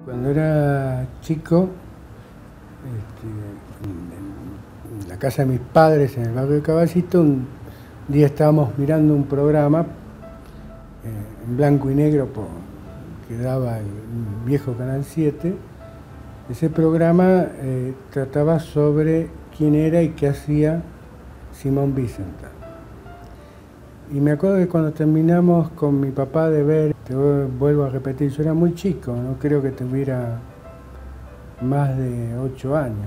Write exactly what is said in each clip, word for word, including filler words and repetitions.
Cuando era chico, este, en la casa de mis padres, en el barrio de Caballito, un día estábamos mirando un programa eh, en blanco y negro por, que daba el viejo Canal siete. Ese programa eh, trataba sobre quién era y qué hacía Simón Wiesenthal. Y me acuerdo que cuando terminamos con mi papá de ver, te vuelvo a repetir, yo era muy chico, no creo que tuviera más de ocho años.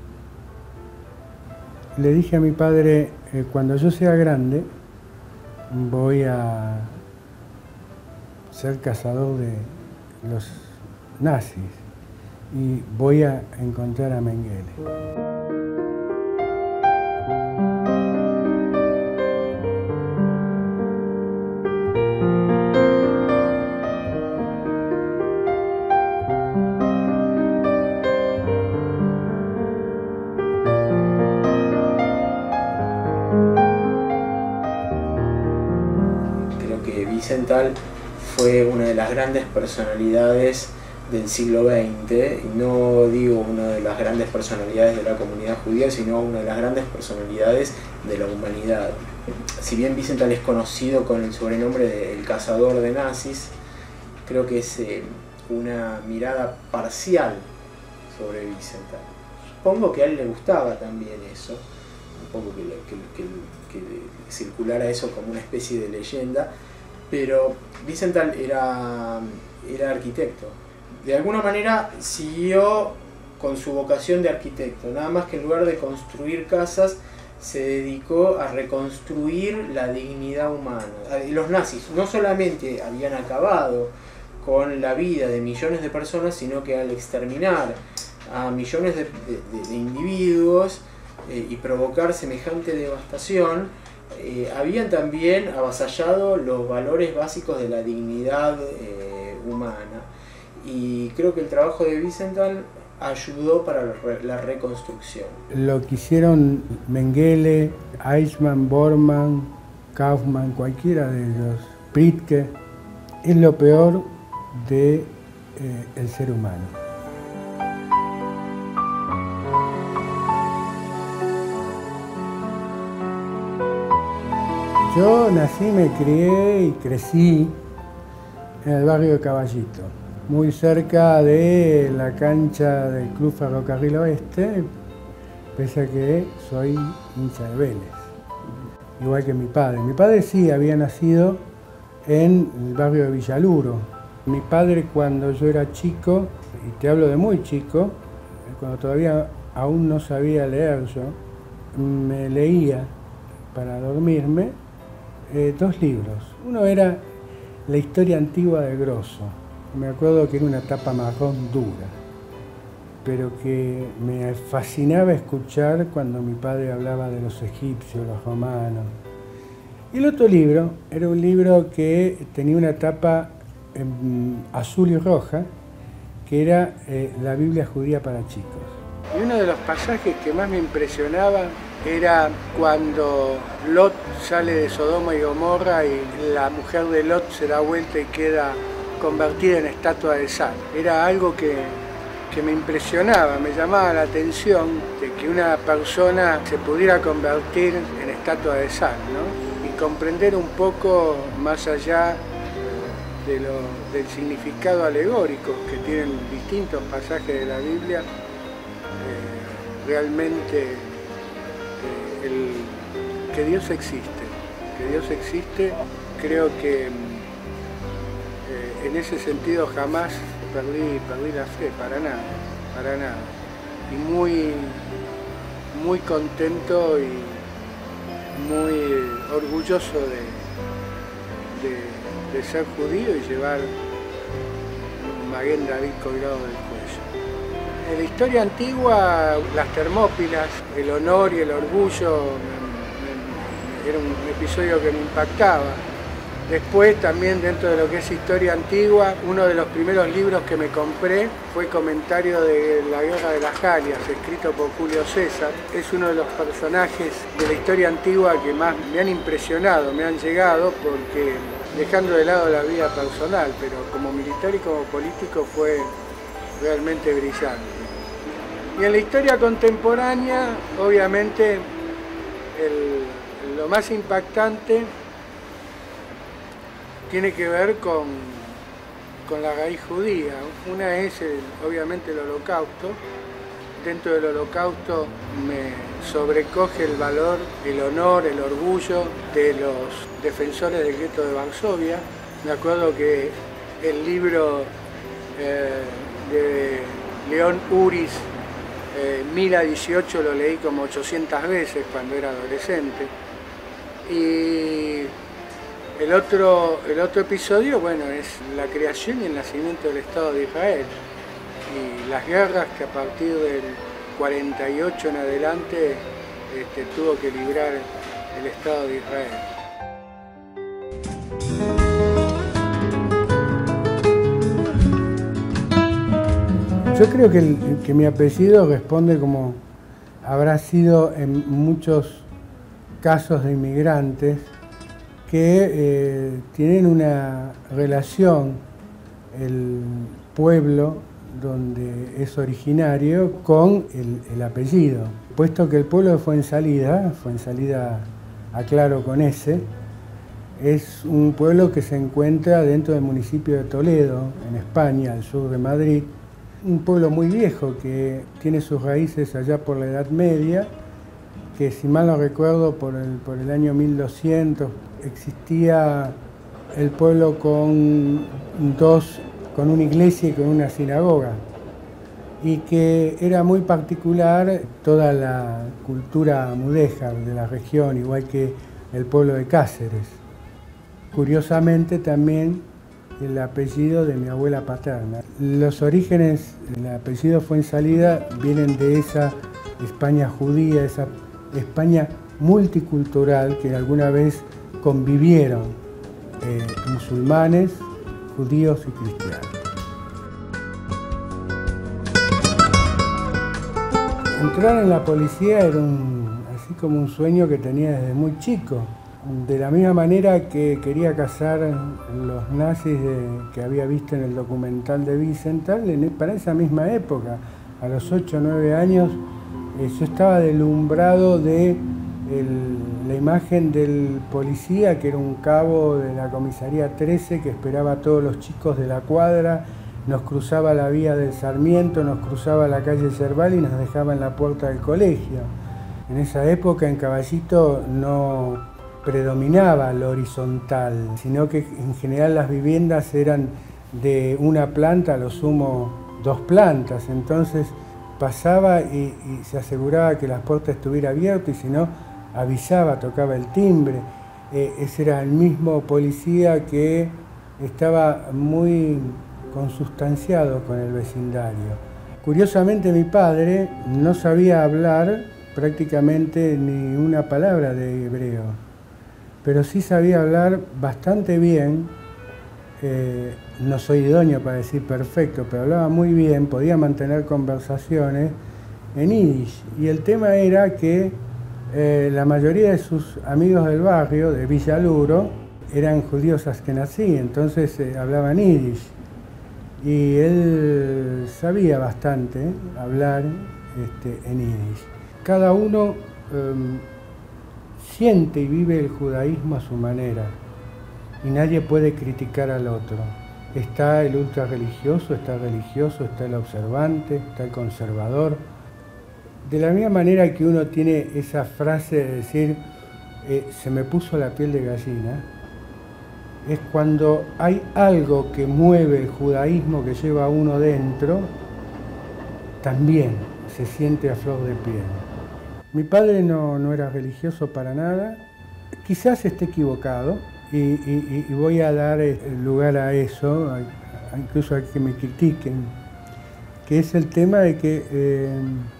Le dije a mi padre, eh, cuando yo sea grande, voy a ser cazador de los nazis y voy a encontrar a Mengele. Wiesenthal fue una de las grandes personalidades del siglo veinte, y no digo una de las grandes personalidades de la comunidad judía, sino una de las grandes personalidades de la humanidad. Si bien Wiesenthal es conocido con el sobrenombre de El Cazador de Nazis, creo que es eh, una mirada parcial sobre Wiesenthal. Supongo que a él le gustaba también eso, un poco que, que, que, que circulara eso como una especie de leyenda, pero Wiesenthal era, era arquitecto. De alguna manera siguió con su vocación de arquitecto, nada más que en lugar de construir casas, se dedicó a reconstruir la dignidad humana. Los nazis no solamente habían acabado con la vida de millones de personas, sino que al exterminar a millones de, de, de individuos eh, y provocar semejante devastación, Eh, habían también avasallado los valores básicos de la dignidad eh, humana, y creo que el trabajo de Wiesenthal ayudó para la reconstrucción. Lo que hicieron Mengele, Eichmann, Bormann, Kaufmann, cualquiera de ellos, Pritzker, es lo peor del de, eh, ser humano. Yo nací, me crié y crecí en el barrio de Caballito, muy cerca de la cancha del Club Ferrocarril Oeste, pese a que soy hincha de Vélez, igual que mi padre. Mi padre sí había nacido en el barrio de Villaluro. Mi padre, cuando yo era chico, y te hablo de muy chico, cuando todavía aún no sabía leer yo, me leía para dormirme Eh, dos libros. Uno era La historia antigua de Grosso. Me acuerdo que era una tapa marrón dura, pero que me fascinaba escuchar cuando mi padre hablaba de los egipcios, los romanos. Y el otro libro era un libro que tenía una tapa eh, azul y roja, que era eh, la Biblia judía para chicos. Y uno de los pasajes que más me impresionaba era cuando Lot sale de Sodoma y Gomorra y la mujer de Lot se da vuelta y queda convertida en estatua de sal. Era algo que, que me impresionaba, me llamaba la atención de que una persona se pudiera convertir en estatua de sal, ¿no? Y comprender un poco más allá de lo, del significado alegórico que tienen distintos pasajes de la Biblia, eh, realmente El, que Dios existe, que Dios existe, creo que eh, en ese sentido jamás perdí, perdí la fe, para nada, para nada. Y muy, muy contento y muy orgulloso de, de, de ser judío y llevar un Maguen David colgado del cuello. En la historia antigua, las Termópilas, el honor y el orgullo, era un episodio que me impactaba. Después, también dentro de lo que es historia antigua, uno de los primeros libros que me compré fue Comentario de la Guerra de las Galias, escrito por Julio César. Es uno de los personajes de la historia antigua que más me han impresionado, me han llegado, porque dejando de lado la vida personal, pero como militar y como político fue realmente brillante. Y en la historia contemporánea, obviamente, el, lo más impactante tiene que ver con, con la raíz judía. Una es, el, obviamente, el Holocausto. Dentro del Holocausto me sobrecoge el valor, el honor, el orgullo de los defensores del gueto de Varsovia. Me acuerdo que el libro eh, de León Uris, eh, Mila dieciocho, lo leí como ochocientas veces cuando era adolescente. Y el otro, el otro episodio, bueno, es la creación y el nacimiento del Estado de Israel. Y las guerras que a partir del cuarenta y ocho en adelante este, tuvo que librar el Estado de Israel. Yo creo que, el, que mi apellido responde como habrá sido en muchos casos de inmigrantes que eh, tienen una relación, el pueblo donde es originario, con el, el apellido. Puesto que el pueblo de Fuensalida, Fuensalida aclaro con S, es un pueblo que se encuentra dentro del municipio de Toledo, en España, al sur de Madrid. Un pueblo muy viejo que tiene sus raíces allá por la Edad Media, que si mal no recuerdo por el, por el año mil doscientos existía el pueblo con dos con una iglesia y con una sinagoga, y que era muy particular toda la cultura mudéjar de la región, igual que el pueblo de Cáceres. Curiosamente también el apellido de mi abuela paterna. Los orígenes del apellido Fuensalida vienen de esa España judía, esa España multicultural que alguna vez convivieron eh, musulmanes, judíos y cristianos. Entrar en la policía era un, así como un sueño que tenía desde muy chico. De la misma manera que quería cazar los nazis de, que había visto en el documental de Wiesenthal, para esa misma época, a los ocho o nueve años, eh, yo estaba deslumbrado de El, la imagen del policía, que era un cabo de la comisaría trece, que esperaba a todos los chicos de la cuadra, nos cruzaba la vía del Sarmiento, nos cruzaba la calle Cerval y nos dejaba en la puerta del colegio. En esa época en Caballito no predominaba lo horizontal, sino que en general las viviendas eran de una planta, a lo sumo dos plantas, entonces pasaba y, y se aseguraba que la puerta estuviera abierta, y si no, avisaba, tocaba el timbre. Eh, ese era el mismo policía que estaba muy consustanciado con el vecindario. Curiosamente, mi padre no sabía hablar prácticamente ni una palabra de hebreo, pero sí sabía hablar bastante bien. Eh, no soy idóneo para decir perfecto, pero hablaba muy bien, podía mantener conversaciones en yiddish. Y el tema era que Eh, la mayoría de sus amigos del barrio, de Villaluro, eran judíos askenazí, entonces eh, hablaban yiddish. Y él sabía bastante eh, hablar este, en yiddish. Cada uno eh, siente y vive el judaísmo a su manera, y nadie puede criticar al otro. Está el ultra religioso, está el religioso, está el observante, está el conservador. De la misma manera que uno tiene esa frase de decir, eh, se me puso la piel de gallina, es cuando hay algo que mueve el judaísmo que lleva a uno dentro, también se siente a flor de piel. Mi padre no, no era religioso para nada, quizás esté equivocado, y, y, y voy a dar lugar a eso, a, a incluso a que me critiquen, que es el tema de que eh,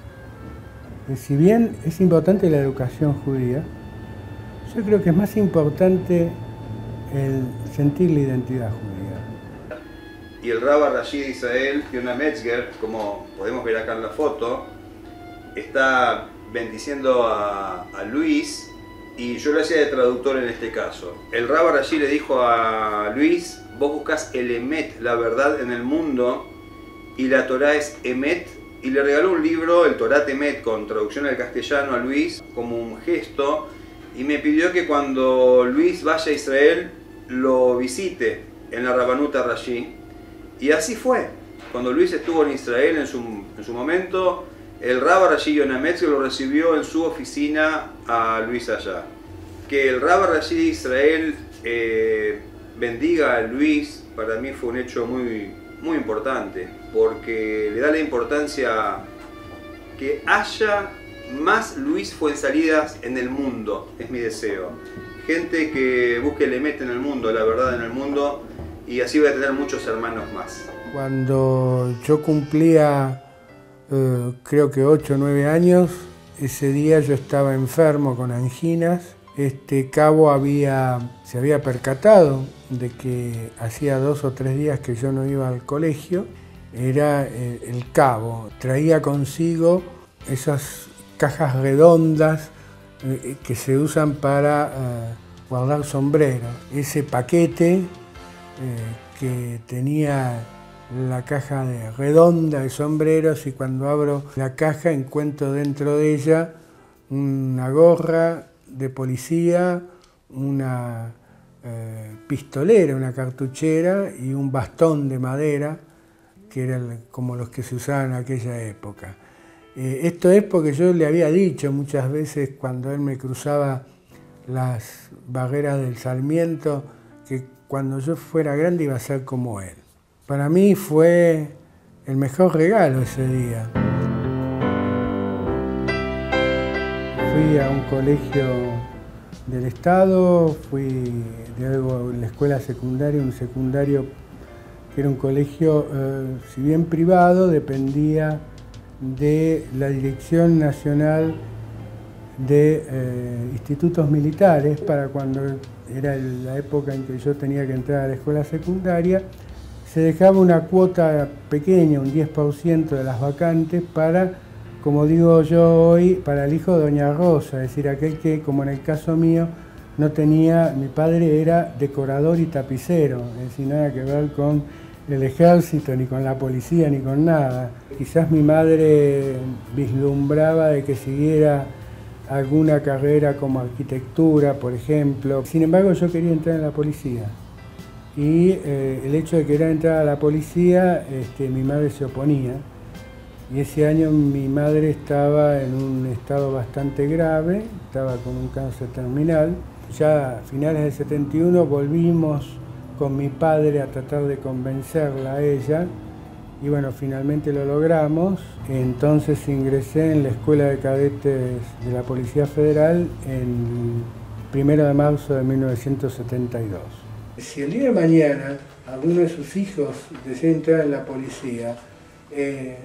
si bien es importante la educación judía, yo creo que es más importante el sentir la identidad judía. Y el Rabba Rashi de Israel, Yonah Metzger, como podemos ver acá en la foto, está bendiciendo a, a Luis, y yo lo hacía de traductor en este caso. El Rabba Rashi le dijo a Luis, vos buscas el emet, la verdad en el mundo, y la Torá es Emet, y le regaló un libro, el Torá Emet, con traducción al castellano a Luis, como un gesto, y me pidió que cuando Luis vaya a Israel lo visite en la Rabbanut Rashi, y así fue. Cuando Luis estuvo en Israel en su, en su momento, el Rab Rashi Yonah Metzger lo recibió en su oficina a Luis allá. Que el Rab Rashi de Israel eh, bendiga a Luis, para mí fue un hecho muy, muy importante, porque le da la importancia que haya más Luis Fuenzalidas en el mundo, es mi deseo. Gente que busque el Emet en el mundo, la verdad en el mundo, y así voy a tener muchos hermanos más. Cuando yo cumplía, eh, creo que ocho o nueve años, ese día yo estaba enfermo con anginas. Este cabo había, se había percatado de que hacía dos o tres días que yo no iba al colegio. Era el, el cabo, traía consigo esas cajas redondas eh, que se usan para eh, guardar sombreros. Ese paquete eh, que tenía la caja de redonda de sombreros, y cuando abro la caja encuentro dentro de ella una gorra de policía, una eh, pistolera, una cartuchera y un bastón de madera, que eran como los que se usaban en aquella época. Eh, esto es porque yo le había dicho muchas veces cuando él me cruzaba las barreras del Sarmiento que cuando yo fuera grande iba a ser como él. Para mí fue el mejor regalo ese día. Fui a un colegio del Estado, fui de algo en la escuela secundaria, un secundario que era un colegio, eh, si bien privado, dependía de la Dirección Nacional de eh, Institutos Militares. Para cuando era la época en que yo tenía que entrar a la escuela secundaria, se dejaba una cuota pequeña, un diez por ciento de las vacantes para, como digo yo hoy, para el hijo de Doña Rosa, es decir, aquel que, como en el caso mío, no tenía, mi padre era decorador y tapicero, es decir, nada que ver con el ejército, ni con la policía, ni con nada. Quizás mi madre vislumbraba de que siguiera alguna carrera como arquitectura, por ejemplo. Sin embargo, yo quería entrar en la policía. Y eh, el hecho de querer entrar a la policía, este, mi madre se oponía. Y ese año mi madre estaba en un estado bastante grave, estaba con un cáncer terminal. Ya a finales del setenta y uno volvimos con mi padre a tratar de convencerla a ella, y bueno, finalmente lo logramos. Entonces ingresé en la Escuela de Cadetes de la Policía Federal el primero de marzo de mil novecientos setenta y dos. Si el día de mañana alguno de sus hijos desea entrar en la policía, eh,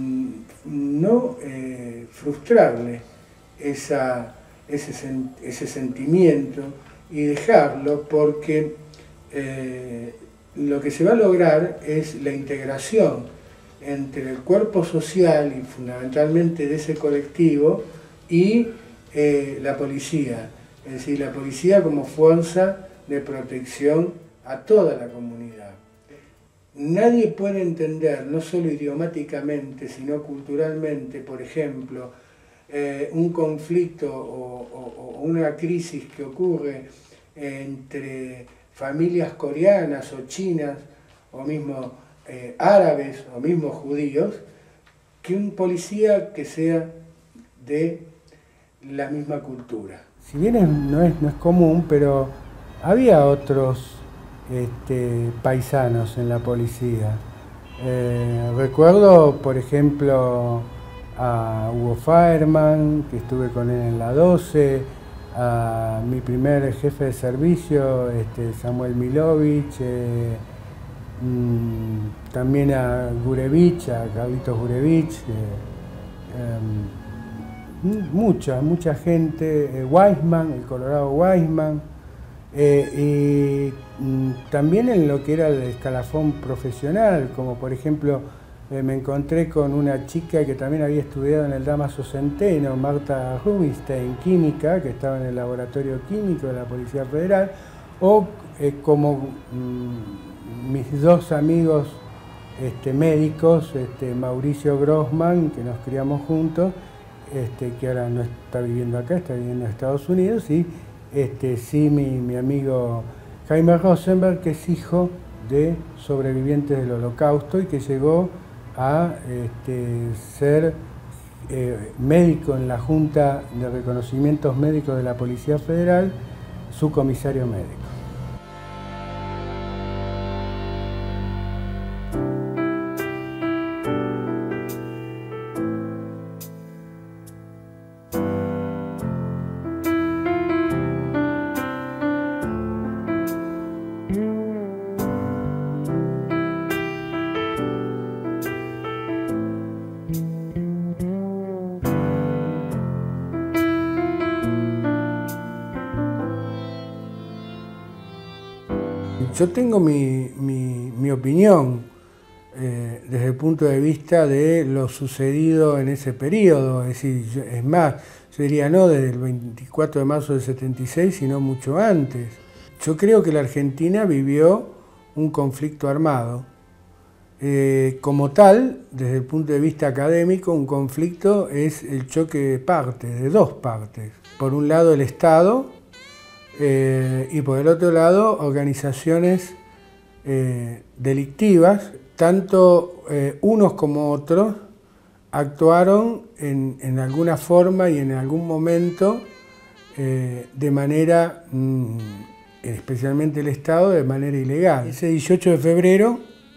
no eh, frustrarle esa, ese, sen, ese sentimiento y dejarlo, porque eh, lo que se va a lograr es la integración entre el cuerpo social y fundamentalmente de ese colectivo y eh, la policía, es decir, la policía como fuerza de protección a toda la comunidad. Nadie puede entender, no solo idiomáticamente, sino culturalmente, por ejemplo, eh, un conflicto o, o, o una crisis que ocurre entre familias coreanas o chinas, o mismo eh, árabes, o mismo judíos, que un policía que sea de la misma cultura. Si bien es, no, es, no es común, pero había otros este, paisanos en la policía. Eh, recuerdo, por ejemplo, a Hugo Faerman, que estuve con él en la doce, a mi primer jefe de servicio, este, Samuel Milovich, eh, mmm, también a Gurevich, a Carlitos Gurevich, eh, eh, mucha, mucha gente, eh, Weisman, el Colorado Weisman, eh, y mmm, también en lo que era el escalafón profesional, como por ejemplo eh, me encontré con una chica que también había estudiado en el Damaso Centeno, Marta Rubinstein, química, que estaba en el laboratorio químico de la Policía Federal, o eh, como mmm, mis dos amigos este, médicos, este, Mauricio Grossman, que nos criamos juntos, este, que ahora no está viviendo acá, está viviendo en Estados Unidos, y este, sí mi, mi amigo Jaime Rosenberg, que es hijo de sobrevivientes del Holocausto y que llegó a este, ser eh, médico en la Junta de Reconocimientos Médicos de la Policía Federal, su comisario médico. Yo tengo mi, mi, mi opinión eh, desde el punto de vista de lo sucedido en ese periodo, es decir, yo, es más, yo diría no desde el veinticuatro de marzo del setenta y seis, sino mucho antes. Yo creo que la Argentina vivió un conflicto armado. Eh, como tal, desde el punto de vista académico, un conflicto es el choque de partes, de dos partes. Por un lado el Estado, Eh, y por el otro lado, organizaciones eh, delictivas, tanto eh, unos como otros, actuaron en, en alguna forma y en algún momento eh, de manera, mmm, especialmente el Estado, de manera ilegal. Ese dieciocho de febrero,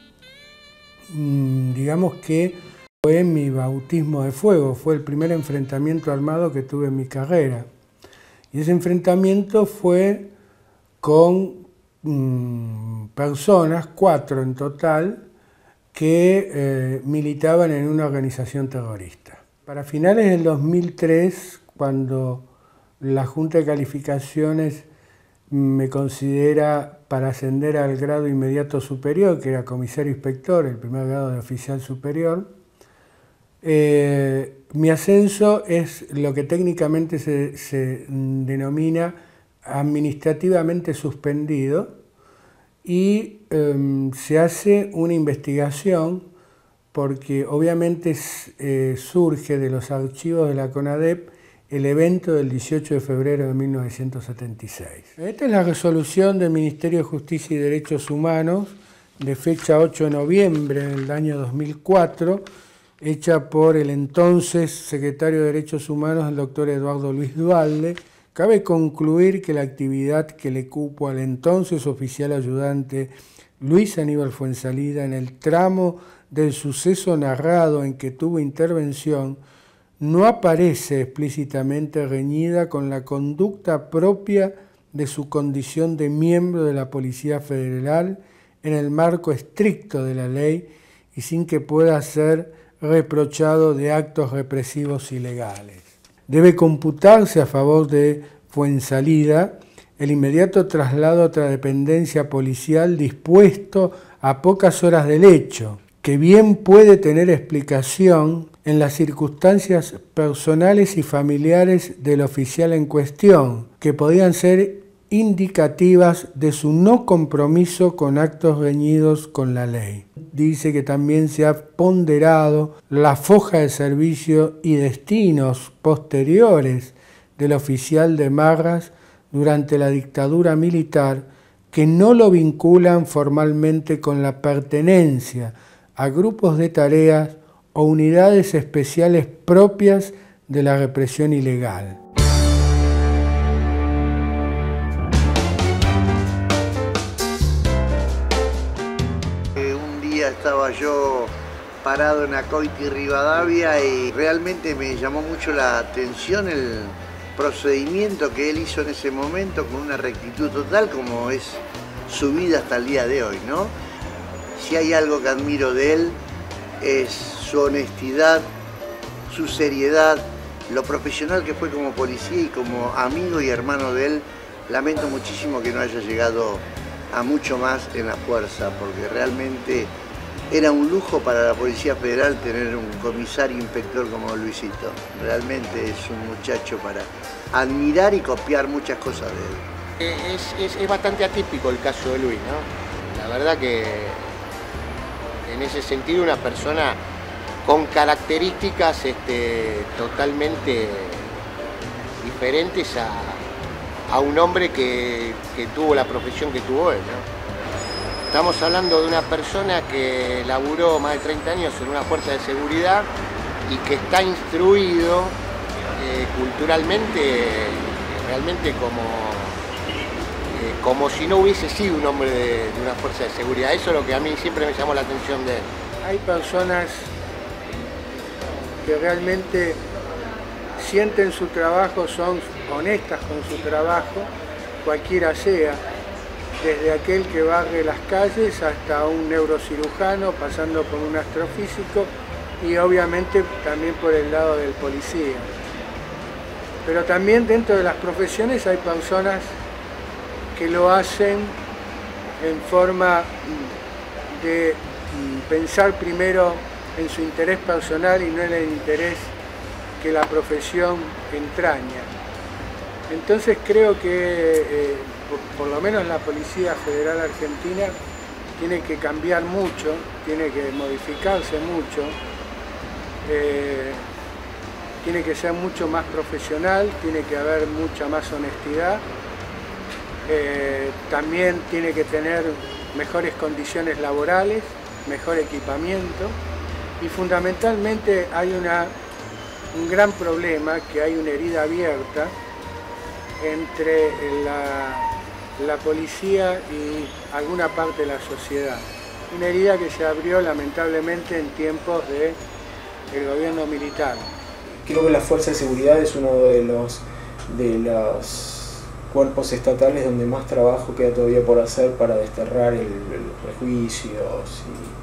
mmm, digamos que fue mi bautismo de fuego, fue el primer enfrentamiento armado que tuve en mi carrera. Y ese enfrentamiento fue con mmm, personas, cuatro en total, que eh, militaban en una organización terrorista. Para finales del dos mil tres, cuando la Junta de Calificaciones me considera para ascender al grado inmediato superior, que era comisario inspector, el primer grado de oficial superior, Eh, mi ascenso es lo que técnicamente se, se denomina administrativamente suspendido y eh, se hace una investigación porque obviamente eh, surge de los archivos de la CONADEP el evento del dieciocho de febrero de mil novecientos setenta y seis. Esta es la resolución del Ministerio de Justicia y Derechos Humanos de fecha ocho de noviembre del año dos mil cuatro, hecha por el entonces secretario de Derechos Humanos, el doctor Eduardo Luis Duhalde. Cabe concluir que la actividad que le cupo al entonces oficial ayudante Luis Aníbal Fuenzalida en el tramo del suceso narrado en que tuvo intervención no aparece explícitamente reñida con la conducta propia de su condición de miembro de la Policía Federal en el marco estricto de la ley y sin que pueda ser reprochado de actos represivos ilegales. Debe computarse a favor de Fuenzalida el inmediato traslado a otra dependencia policial dispuesto a pocas horas del hecho, que bien puede tener explicación en las circunstancias personales y familiares del oficial en cuestión, que podían ser indicativas de su no compromiso con actos reñidos con la ley. Dice que también se ha ponderado la foja de servicio y destinos posteriores del oficial de Marras durante la dictadura militar que no lo vinculan formalmente con la pertenencia a grupos de tareas o unidades especiales propias de la represión ilegal. Estaba yo parado en Acoiti Rivadavia y realmente me llamó mucho la atención el procedimiento que él hizo en ese momento con una rectitud total como es su vida hasta el día de hoy, ¿no? Si hay algo que admiro de él es su honestidad, su seriedad, lo profesional que fue como policía y como amigo y hermano de él. Lamento muchísimo que no haya llegado a mucho más en la fuerza, porque realmente era un lujo para la Policía Federal tener un comisario inspector como Luisito. Realmente es un muchacho para admirar y copiar muchas cosas de él. Es, es, es bastante atípico el caso de Luis, ¿no? La verdad que en ese sentido una persona con características este, totalmente diferentes a, a un hombre que, que tuvo la profesión que tuvo él, ¿no? Estamos hablando de una persona que laburó más de treinta años en una fuerza de seguridad y que está instruido eh, culturalmente realmente como, eh, como si no hubiese sido un hombre de, de una fuerza de seguridad. Eso es lo que a mí siempre me llamó la atención de él. Hay personas que realmente sienten su trabajo, son honestas con su trabajo, cualquiera sea, desde aquel que barre las calles hasta un neurocirujano, pasando por un astrofísico y obviamente también por el lado del policía. Pero también dentro de las profesiones hay personas que lo hacen en forma de pensar primero en su interés personal y no en el interés que la profesión entraña. Entonces creo que eh, por, por lo menos la Policía Federal Argentina tiene que cambiar mucho, tiene que modificarse mucho, eh, tiene que ser mucho más profesional, tiene que haber mucha más honestidad, eh, también tiene que tener mejores condiciones laborales, mejor equipamiento y fundamentalmente hay una, un gran problema, que hay una herida abierta entre la, la policía y alguna parte de la sociedad. Una herida que se abrió lamentablemente en tiempos del gobierno militar. Creo que la Fuerza de Seguridad es uno de los, de los cuerpos estatales donde más trabajo queda todavía por hacer para desterrar el, los prejuicios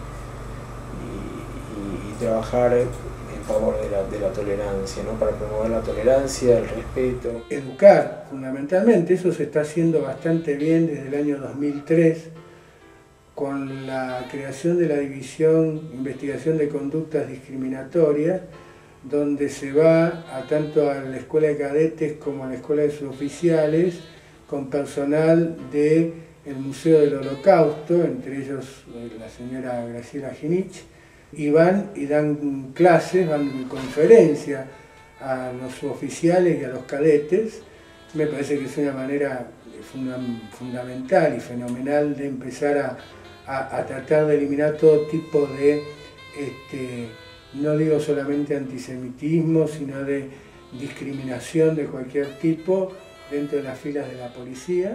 y, y, y trabajar en favor de la, de la tolerancia, ¿no? Para promover la tolerancia, el respeto. Educar, fundamentalmente, eso se está haciendo bastante bien desde el año dos mil tres, con la creación de la División Investigación de Conductas Discriminatorias, donde se va a tanto a la Escuela de Cadetes como a la Escuela de Suboficiales, con personal del Museo del Holocausto, entre ellos la señora Graciela Ginich, y van y dan clases, dan conferencias a los suboficiales y a los cadetes. Me parece que es una manera fundamental y fenomenal de empezar a, a, a tratar de eliminar todo tipo de, este, no digo solamente antisemitismo, sino de discriminación de cualquier tipo dentro de las filas de la policía.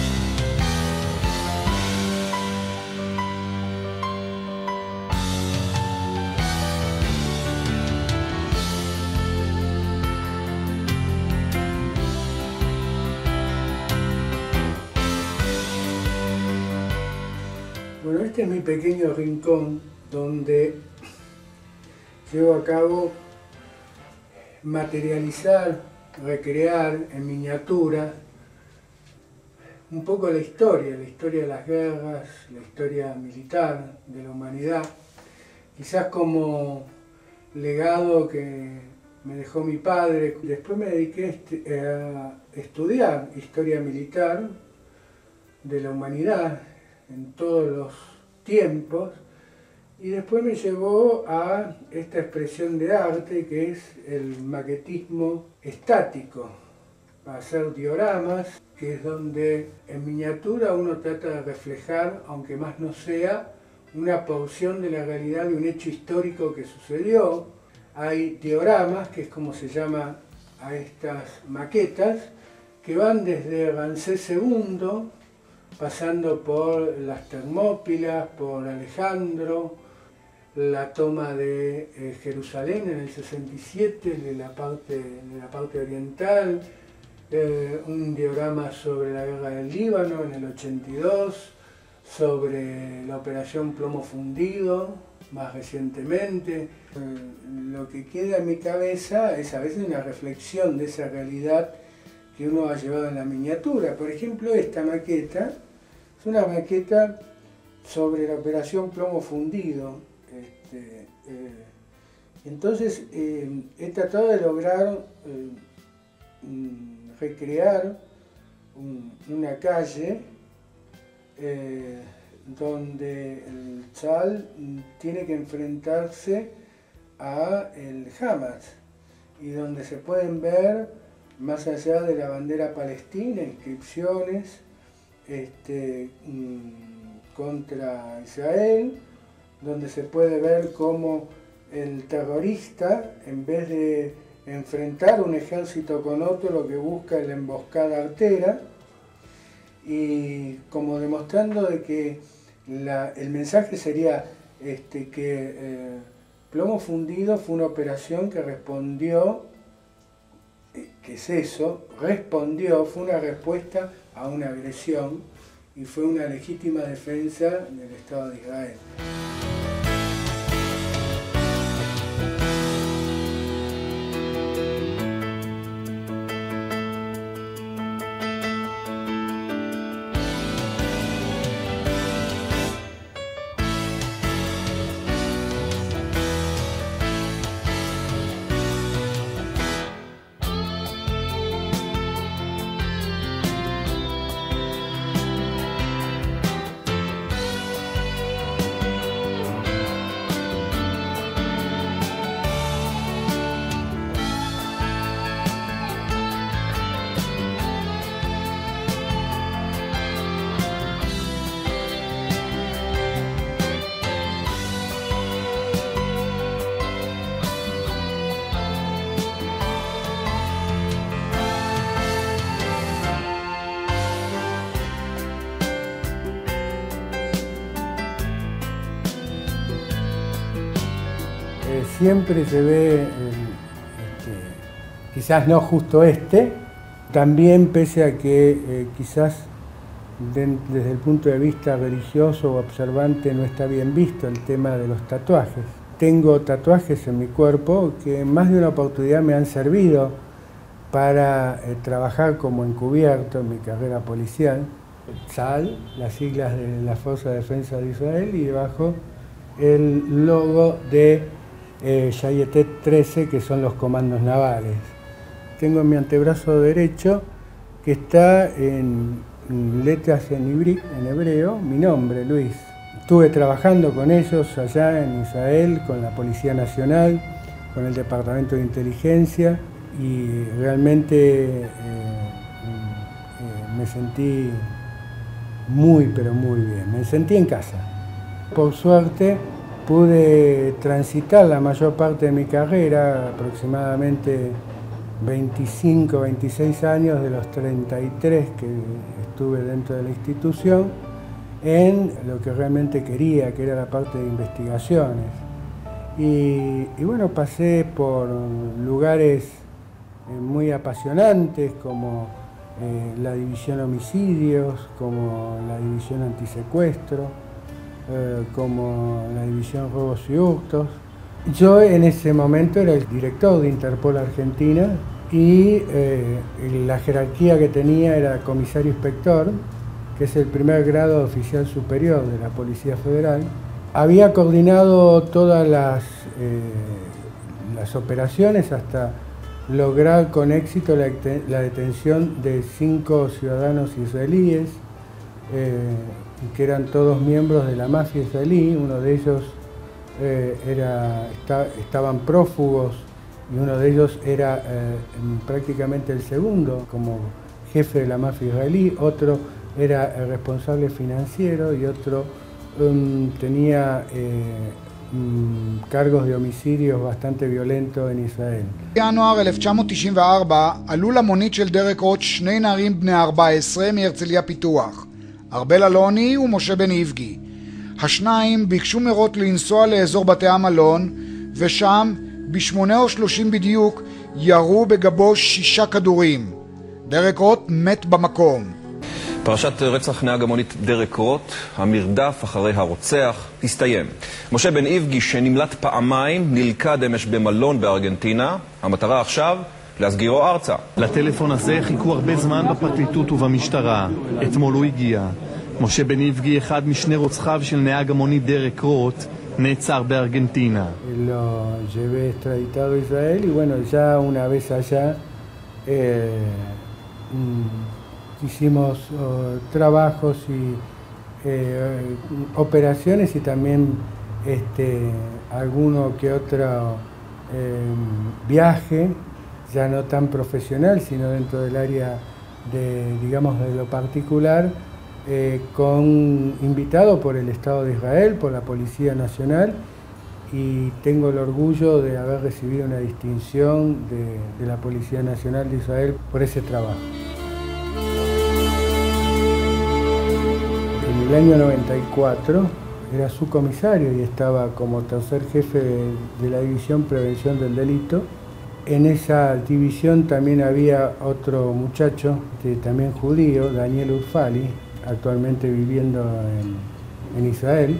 Bueno, este es mi pequeño rincón donde llevo a cabo materializar, recrear en miniatura un poco la historia, la historia de las guerras, la historia militar de la humanidad, quizás como legado que me dejó mi padre. Después me dediqué a estudiar historia militar de la humanidad en todos los tiempos, y después me llevó a esta expresión de arte que es el maquetismo estático, a hacer dioramas, que es donde en miniatura uno trata de reflejar, aunque más no sea, una porción de la realidad de un hecho histórico que sucedió. Hay dioramas, que es como se llama a estas maquetas, que van desde Ramsés segundo, pasando por las Termópilas, por Alejandro, la toma de eh, Jerusalén en el sesenta y siete, de la parte, de la parte oriental, eh, un diorama sobre la guerra del Líbano en el ochenta y dos, sobre la operación Plomo Fundido, más recientemente. Eh, lo que queda en mi cabeza es a veces una reflexión de esa realidad que uno ha llevado en la miniatura. Por ejemplo, esta maqueta es una maqueta sobre la operación Plomo Fundido. Este, eh, entonces eh, he tratado de lograr eh, recrear un, una calle eh, donde el Tzal tiene que enfrentarse a el Hamas y donde se pueden ver, más allá de la bandera palestina, inscripciones este, contra Israel, donde se puede ver cómo el terrorista, en vez de enfrentar un ejército con otro, lo que busca es la emboscada artera, y como demostrando de que la, el mensaje sería este, que eh, Plomo Fundido fue una operación que respondió, eh, ¿qué es eso? Respondió, fue una respuesta a una agresión y fue una legítima defensa del Estado de Israel. Siempre se ve, este, quizás no justo este, también pese a que eh, quizás de, desde el punto de vista religioso o observante no está bien visto el tema de los tatuajes. Tengo tatuajes en mi cuerpo que en más de una oportunidad me han servido para eh, trabajar como encubierto en mi carrera policial. Tzal, las siglas de la Fuerza de Defensa de Israel, y debajo el logo de Eh, Shayetet trece, que son los comandos navales. Tengo en mi antebrazo derecho, que está en, en letras en, ibrí, en hebreo, mi nombre, Luis. Estuve trabajando con ellos allá en Israel, con la Policía Nacional, con el Departamento de Inteligencia, y realmente eh, eh, me sentí muy, pero muy bien. Me sentí en casa. Por suerte, pude transitar la mayor parte de mi carrera, aproximadamente veinticinco, veintiséis años de los treinta y tres que estuve dentro de la institución, en lo que realmente quería, que era la parte de investigaciones. Y, y bueno, pasé por lugares muy apasionantes como eh, la división homicidios, como la división antisecuestro, Eh, como la división robos y hurtos. Yo en ese momento era el director de Interpol Argentina y eh, la jerarquía que tenía era comisario inspector, que es el primer grado de oficial superior de la Policía Federal. Había coordinado todas las, eh, las operaciones hasta lograr con éxito la, la detención de cinco ciudadanos israelíes, eh, que eran todos miembros de la mafia israelí. Uno de ellos eh, era, está, estaban prófugos y uno de ellos era eh, prácticamente el segundo como jefe de la mafia israelí, otro era el responsable financiero y otro um, tenía eh, um, cargos de homicidios bastante violentos en Israel. בינואר אלף תשע מאות תשעים וארבע עלו למונית של דרק רוט שני נערים בני ארבע עשרה מהרצליה פיתוח, ארבל אלוני ומשה בן איבגי. השניים ביקשו מרוט לנסוע לאזור בתי המלון, ושם בשמונה או שלושים בדיוק ירו בגבו שישה כדורים. דרק רוט מת במקום. פרשת רצח נהג המונית דרק רוט, המרדף אחרי הרוצח, הסתיים. משה בן איבגי, שנמלט פעמיים, נלכד אמש במלון בארגנטינה. המטרה עכשיו, להסגירו ארצה. לטלפון הזה חיכו הרבה זמן בפרקליטות ובמשטרה. אתמול הוא הגיע. משה בן איבגי, אחד משני רוצחיו של נהג המונית דרק רוט, נעצר בארגנטינה. Lo llevé extraditado a Israel y bueno, ya una vez allá eh, hicimos uh, trabajos y eh, operaciones y también este, alguno que otro eh, viaje, ya no tan profesional, sino dentro del área de, digamos, de lo particular, eh, con invitado por el Estado de Israel, por la Policía Nacional, y tengo el orgullo de haber recibido una distinción de, de la Policía Nacional de Israel por ese trabajo. En el año noventa y cuatro era subcomisario y estaba como tercer jefe de, de la División Prevención del Delito. En esa división también había otro muchacho, este, también judío, Daniel Urfali, actualmente viviendo en, en Israel.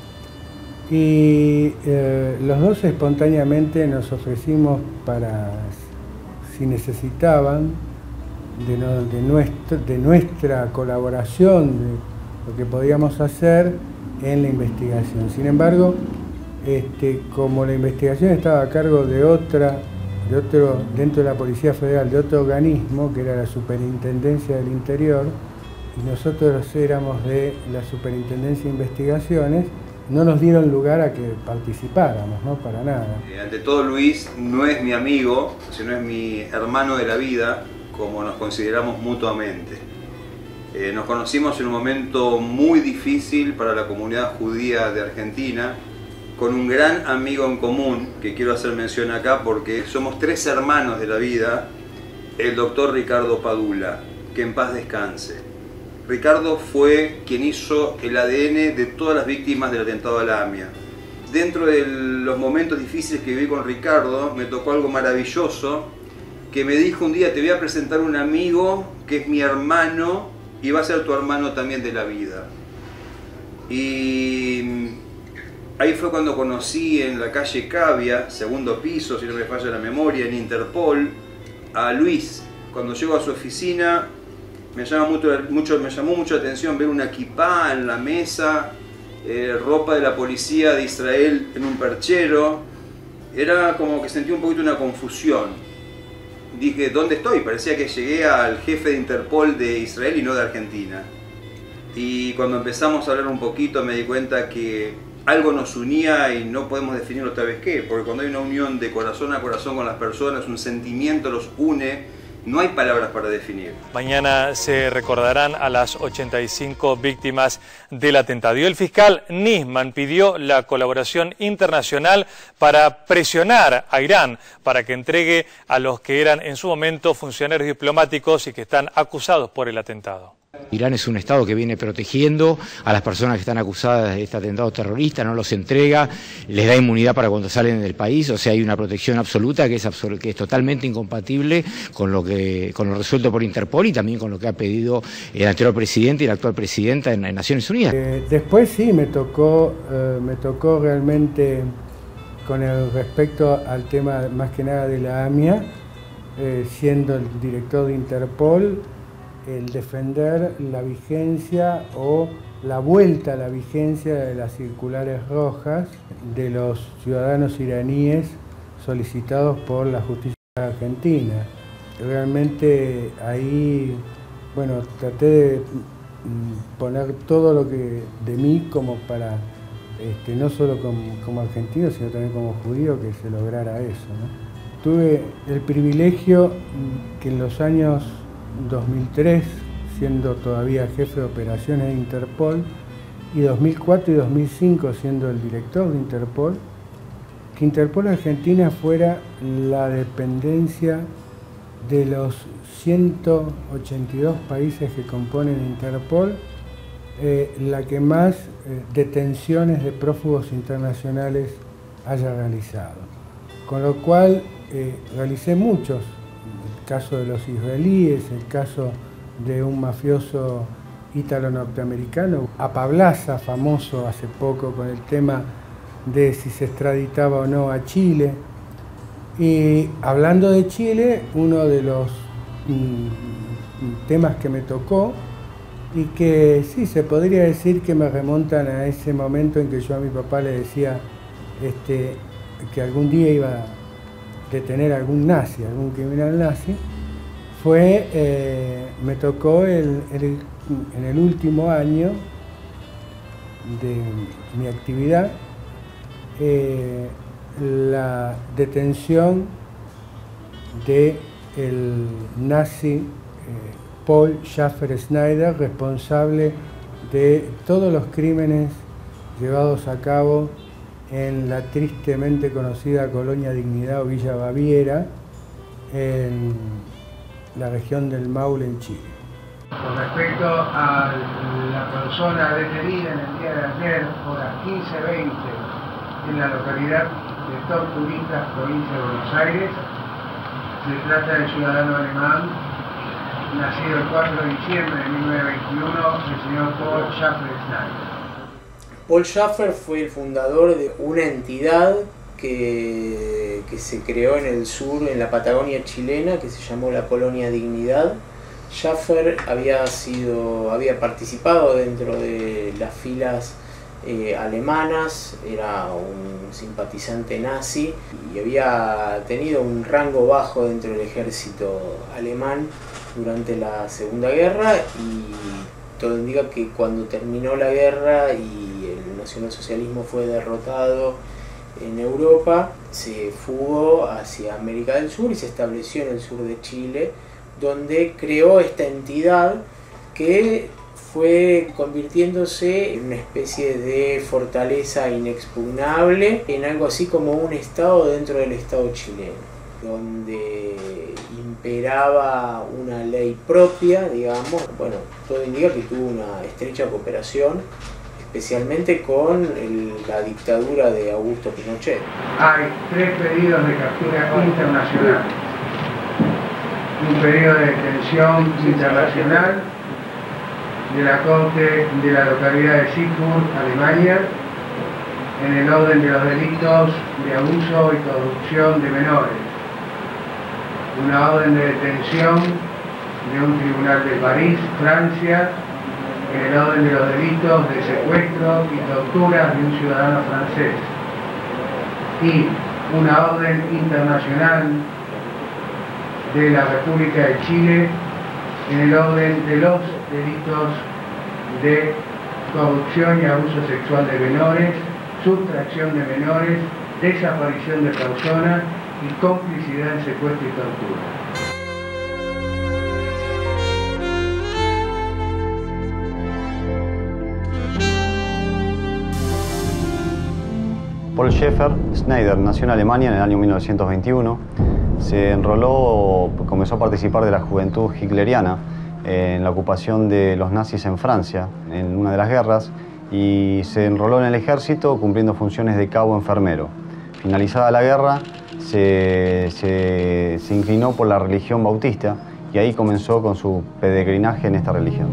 Y eh, los dos espontáneamente nos ofrecimos para, si necesitaban, de, no, de, nuestro, de nuestra colaboración, de lo que podíamos hacer en la investigación. Sin embargo, este, como la investigación estaba a cargo de otra, de otro, dentro de la Policía Federal, de otro organismo, que era la Superintendencia del Interior, y nosotros éramos de la Superintendencia de Investigaciones, no nos dieron lugar a que participáramos, no para nada. Eh, ante todo, Luis no es mi amigo, sino es mi hermano de la vida, como nos consideramos mutuamente. Eh, nos conocimos en un momento muy difícil para la comunidad judía de Argentina, con un gran amigo en común, que quiero hacer mención acá porque somos tres hermanos de la vida, el doctor Ricardo Padula, que en paz descanse. Ricardo fue quien hizo el A D N de todas las víctimas del atentado a la AMIA. Dentro de los momentos difíciles que viví con Ricardo, me tocó algo maravilloso, que me dijo un día: te voy a presentar un amigo que es mi hermano y va a ser tu hermano también de la vida. Y ahí fue cuando conocí en la calle Cavia, segundo piso, si no me falla la memoria, en Interpol, a Luis. Cuando llego a su oficina, Me, llama mucho, mucho, me llamó mucho la atención ver una kipá en la mesa, eh, ropa de la policía de Israel en un perchero. Era como que sentí un poquito una confusión. Dije, ¿dónde estoy? Parecía que llegué al jefe de Interpol de Israel y no de Argentina. Y cuando empezamos a hablar un poquito me di cuenta que algo nos unía y no podemos definirlo otra vez qué, porque cuando hay una unión de corazón a corazón con las personas, un sentimiento los une. No hay palabras para definir. Mañana se recordarán a las ochenta y cinco víctimas del atentado. Y el fiscal Nisman pidió la colaboración internacional para presionar a Irán para que entregue a los que eran en su momento funcionarios diplomáticos y que están acusados por el atentado. Irán es un Estado que viene protegiendo a las personas que están acusadas de este atentado terrorista, no los entrega, les da inmunidad para cuando salen del país, o sea, hay una protección absoluta que es, absol que es totalmente incompatible con lo, que, con lo resuelto por Interpol y también con lo que ha pedido el anterior presidente y la actual presidenta en, en Naciones Unidas. Eh, después sí, me tocó, eh, me tocó realmente con el respecto al tema más que nada de la AMIA, eh, siendo el director de Interpol, el defender la vigencia o la vuelta a la vigencia de las circulares rojas de los ciudadanos iraníes solicitados por la justicia argentina. Realmente ahí, bueno, traté de poner todo lo que de mí como para, este, no solo como, como argentino, sino también como judío, que se lograra eso, ¿no? Tuve el privilegio que en los años dos mil tres, siendo todavía jefe de operaciones de Interpol, y dos mil cuatro y dos mil cinco siendo el director de Interpol, que Interpol Argentina fuera la dependencia de los ciento ochenta y dos países que componen Interpol, eh, la que más eh, detenciones de prófugos internacionales haya realizado. Con lo cual eh, realicé muchos. El caso de los israelíes, el caso de un mafioso ítalo-norteamericano, Apablaza, famoso hace poco con el tema de si se extraditaba o no a Chile. Y hablando de Chile, uno de los mm, temas que me tocó y que sí, se podría decir que me remontan a ese momento en que yo a mi papá le decía este, que algún día iba a detener a algún nazi, algún criminal nazi, fue, eh, me tocó el, el, en el último año de mi actividad, eh, la detención del nazi eh, Paul Schäfer-Schneider, responsable de todos los crímenes llevados a cabo en la tristemente conocida Colonia Dignidad o Villa Baviera, en la región del Maule, en Chile. Con respecto a la persona detenida en el día de ayer, horas quince veinte, en la localidad de Tortuguitas, provincia de Buenos Aires, se trata del ciudadano alemán, nacido el cuatro de diciembre de mil novecientos veintiuno, el señor Paul Schäfer-Schneider. Paul Schäfer fue el fundador de una entidad que, que se creó en el sur, en la Patagonia chilena, que se llamó la Colonia Dignidad. Schäfer había, sido, había participado dentro de las filas eh, alemanas, era un simpatizante nazi y había tenido un rango bajo dentro del ejército alemán durante la Segunda Guerra, y todo indica que cuando terminó la guerra y el nacionalsocialismo fue derrotado en Europa, se fugó hacia América del Sur y se estableció en el sur de Chile, donde creó esta entidad que fue convirtiéndose en una especie de fortaleza inexpugnable, en algo así como un estado dentro del estado chileno, donde imperaba una ley propia, digamos. Bueno, todo indica que tuvo una estrecha cooperación, especialmente con el, la dictadura de Augusto Pinochet. Hay tres pedidos de captura internacional. Un pedido de detención internacional de la Corte de la localidad de Siegburg, Alemania, en el orden de los delitos de abuso y corrupción de menores. Una orden de detención de un tribunal de París, Francia, en el orden de los delitos de secuestro y tortura de un ciudadano francés. Y una orden internacional de la República de Chile en el orden de los delitos de corrupción y abuso sexual de menores, sustracción de menores, desaparición de personas y complicidad en secuestro y tortura. Paul Schäfer-Schneider nació en Alemania en el año mil novecientos veintiuno. Se enroló, comenzó a participar de la juventud hitleriana en la ocupación de los nazis en Francia, en una de las guerras, y se enroló en el ejército cumpliendo funciones de cabo enfermero. Finalizada la guerra, se, se, se inclinó por la religión bautista y ahí comenzó con su peregrinaje en esta religión.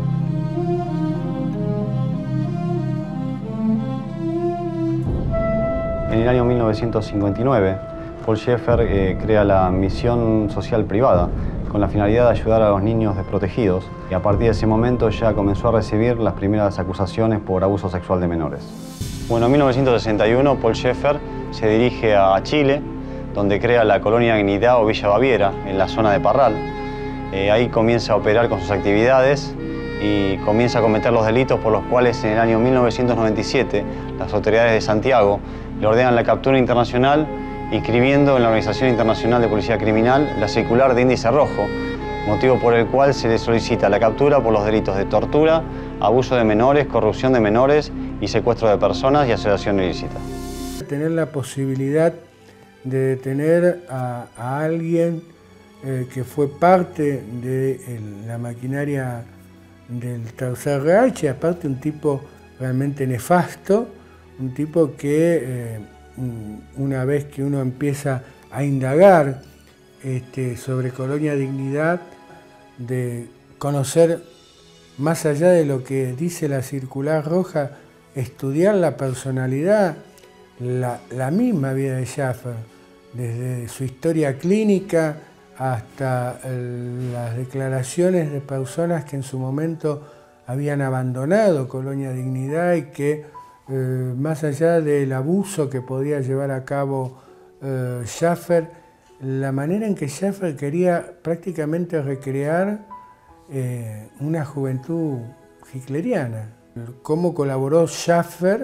En el año mil novecientos cincuenta y nueve, Paul Schäfer eh, crea la misión social privada con la finalidad de ayudar a los niños desprotegidos, y a partir de ese momento ya comenzó a recibir las primeras acusaciones por abuso sexual de menores. Bueno, en mil novecientos sesenta y uno Paul Schäfer se dirige a Chile, donde crea la Colonia Dignidad o Villa Baviera, en la zona de Parral. Eh, ahí comienza a operar con sus actividades y comienza a cometer los delitos por los cuales en el año mil novecientos noventa y siete las autoridades de Santiago le ordenan la captura internacional, inscribiendo en la Organización Internacional de Policía Criminal la circular de índice rojo, motivo por el cual se le solicita la captura por los delitos de tortura, abuso de menores, corrupción de menores y secuestro de personas y asociación ilícita. Tener la posibilidad de detener a, a alguien eh, que fue parte de el, la maquinaria del Tercer Reich, y aparte un tipo realmente nefasto, un tipo que eh, una vez que uno empieza a indagar este, sobre Colonia Dignidad, de conocer más allá de lo que dice la circular roja, estudiar la personalidad, la, la misma vida de Schäfer, desde su historia clínica hasta el, las declaraciones de personas que en su momento habían abandonado Colonia Dignidad y que Eh, más allá del abuso que podía llevar a cabo eh, Schäfer, la manera en que Schäfer quería prácticamente recrear eh, una juventud hitleriana. cómo colaboró Schäfer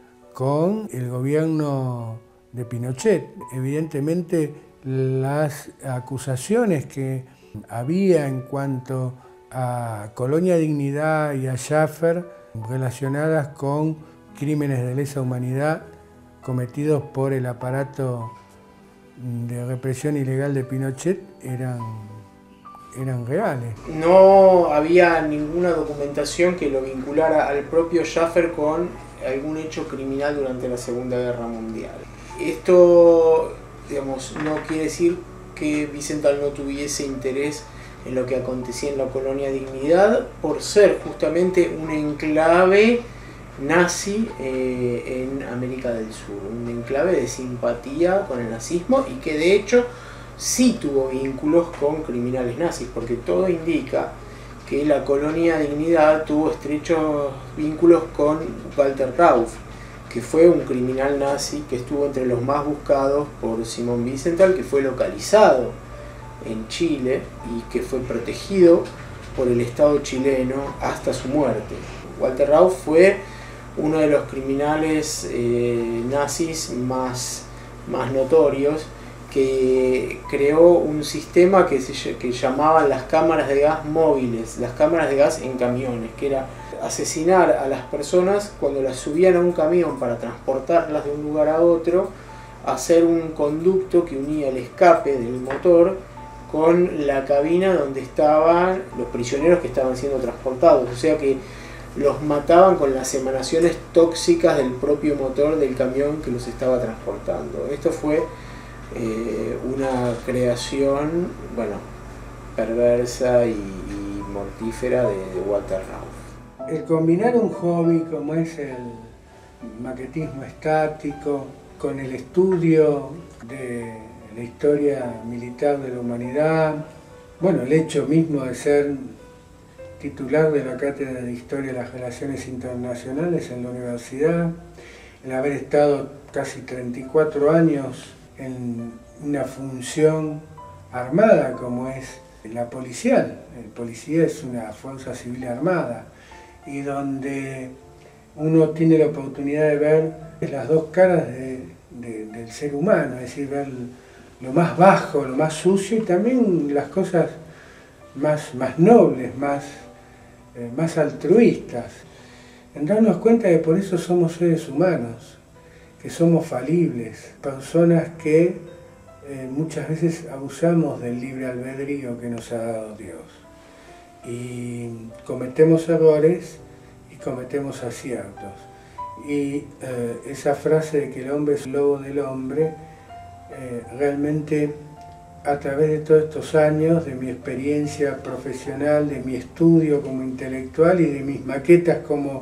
con el gobierno de Pinochet. Evidentemente, las acusaciones que había en cuanto a Colonia Dignidad y a Schäfer relacionadas con crímenes de lesa humanidad cometidos por el aparato de represión ilegal de Pinochet eran, eran reales. No había ninguna documentación que lo vinculara al propio Schäfer con algún hecho criminal durante la Segunda Guerra Mundial. Esto, digamos, no quiere decir que Wiesenthal no tuviese interés en lo que acontecía en la Colonia Dignidad por ser justamente un enclave nazi eh, en América del Sur, un enclave de simpatía con el nazismo y que de hecho sí tuvo vínculos con criminales nazis, porque todo indica que la Colonia Dignidad tuvo estrechos vínculos con Walter Rauff, que fue un criminal nazi que estuvo entre los más buscados por Simón Wiesenthal, que fue localizado en Chile y que fue protegido por el Estado chileno hasta su muerte. Walter Rauff fue uno de los criminales eh, nazis más, más notorios, que creó un sistema que se que llamaban las cámaras de gas móviles, las cámaras de gas en camiones, que era asesinar a las personas cuando las subían a un camión para transportarlas de un lugar a otro, hacer un conducto que unía el escape del motor con la cabina donde estaban los prisioneros que estaban siendo transportados, o sea que los mataban con las emanaciones tóxicas del propio motor del camión que los estaba transportando. Esto fue eh, una creación, bueno, perversa y, y mortífera de, de Walter Rauff. El combinar un hobby como es el maquetismo estático con el estudio de la historia militar de la humanidad, bueno, el hecho mismo de ser titular de la Cátedra de Historia de las Relaciones Internacionales en la universidad, el haber estado casi treinta y cuatro años en una función armada como es la policial. El policía es una fuerza civil armada y donde uno tiene la oportunidad de ver las dos caras de, de, del ser humano, es decir, ver lo más bajo, lo más sucio y también las cosas más, más nobles, más Eh, más altruistas, en darnos cuenta que por eso somos seres humanos, que somos falibles, personas que eh, muchas veces abusamos del libre albedrío que nos ha dado Dios y cometemos errores y cometemos aciertos. Y eh, esa frase de que el hombre es lobo del hombre, eh, realmente a través de todos estos años, de mi experiencia profesional, de mi estudio como intelectual y de mis maquetas como,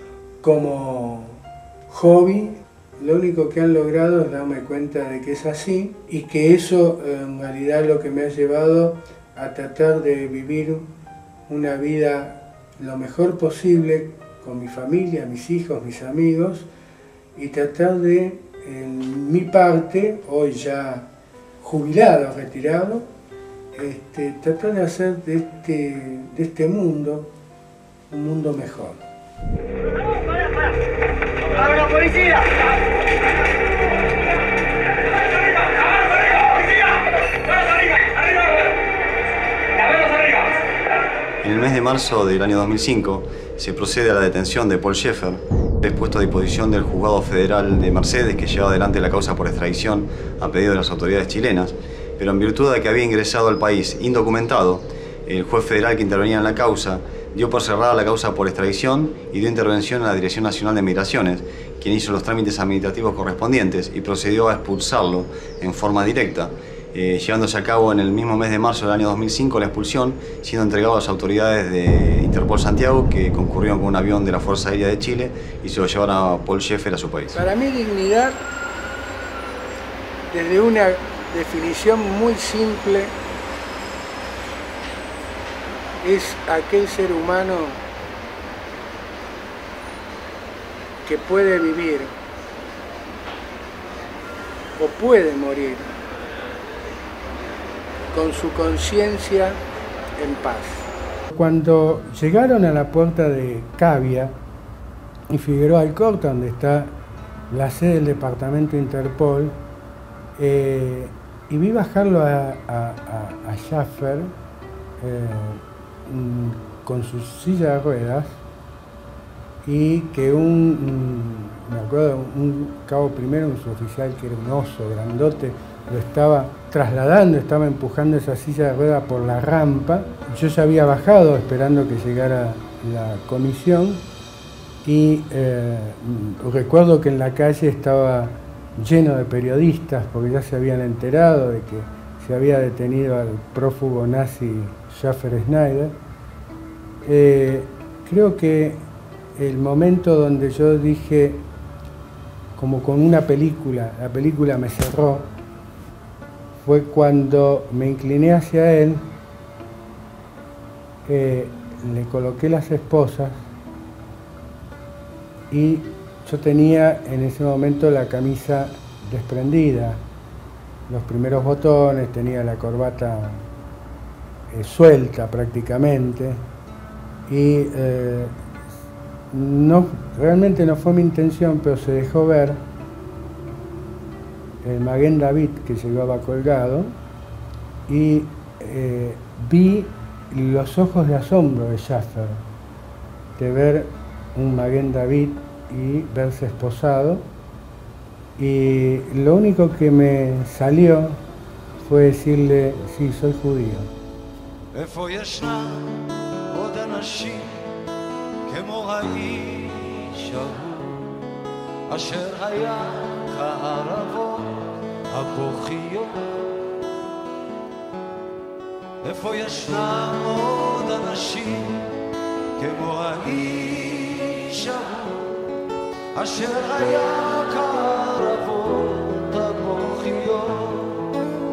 como hobby, lo único que han logrado es darme cuenta de que es así y que eso en realidad es lo que me ha llevado a tratar de vivir una vida lo mejor posible con mi familia, mis hijos, mis amigos y tratar de, en mi parte, hoy ya jubilado, retirado, este, tratar de hacer de este, de este mundo un mundo mejor. ¡Abra, policía! En el mes de marzo del año dos mil cinco se procede a la detención de Paul Schäfer, es puesto a disposición del Juzgado Federal de Mercedes, que lleva adelante la causa por extradición a pedido de las autoridades chilenas, pero en virtud de que había ingresado al país indocumentado, el juez federal que intervenía en la causa dio por cerrada la causa por extradición y dio intervención a la Dirección Nacional de Migraciones, quien hizo los trámites administrativos correspondientes y procedió a expulsarlo en forma directa, eh, llevándose a cabo en el mismo mes de marzo del año dos mil cinco la expulsión, siendo entregado a las autoridades de Interpol Santiago, que concurrieron con un avión de la Fuerza Aérea de Chile y se lo llevaron a Paul Schäfer a su país. Para mí dignidad, desde una definición muy simple, es aquel ser humano que puede vivir o puede morir con su conciencia en paz. Cuando llegaron a la puerta de Cavia, y Figueroa Alcorta, donde está la sede del departamento Interpol, eh, y vi bajarlo a, a, a, a Schaffer eh, con su silla de ruedas, y que un, me acuerdo, un cabo primero, un suboficial que era un oso grandote, lo estaba trasladando, estaba empujando esa silla de ruedas por la rampa. Yo ya había bajado esperando que llegara la comisión, y eh, recuerdo que en la calle estaba lleno de periodistas porque ya se habían enterado de que se había detenido al prófugo nazi Schaffer Schneider. Eh, creo que el momento donde yo dije, como con una película, la película me cerró, fue cuando me incliné hacia él, eh, le coloqué las esposas, y yo tenía en ese momento la camisa desprendida, los primeros botones, tenía la corbata eh, suelta prácticamente, y eh, no, realmente no fue mi intención, pero se dejó ver el Maguen David que llevaba colgado, y eh, vi los ojos de asombro de Schaffer, de ver un Maguen David y verse esposado, y lo único que me salió fue decirle, sí, soy judío. איפה ישנם עוד אנשים כמו האיש ההוא אשר היה כערבות הבוכיות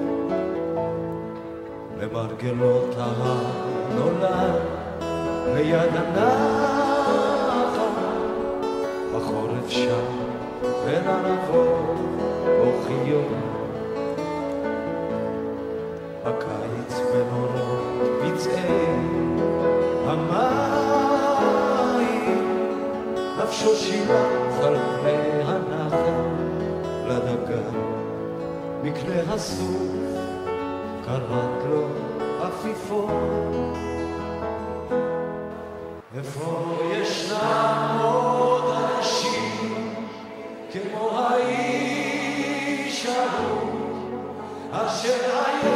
למרגלות הנולד ליד הנחל בחורף שם בין ערבות בוכיות בקיץ בנורות פצעי המים נפשו שילח על פני הנחל לדגה מקנה הסוף קראת לו עפיפון איפה ישנם עוד אנשים כמו האיש ההוא אשר היה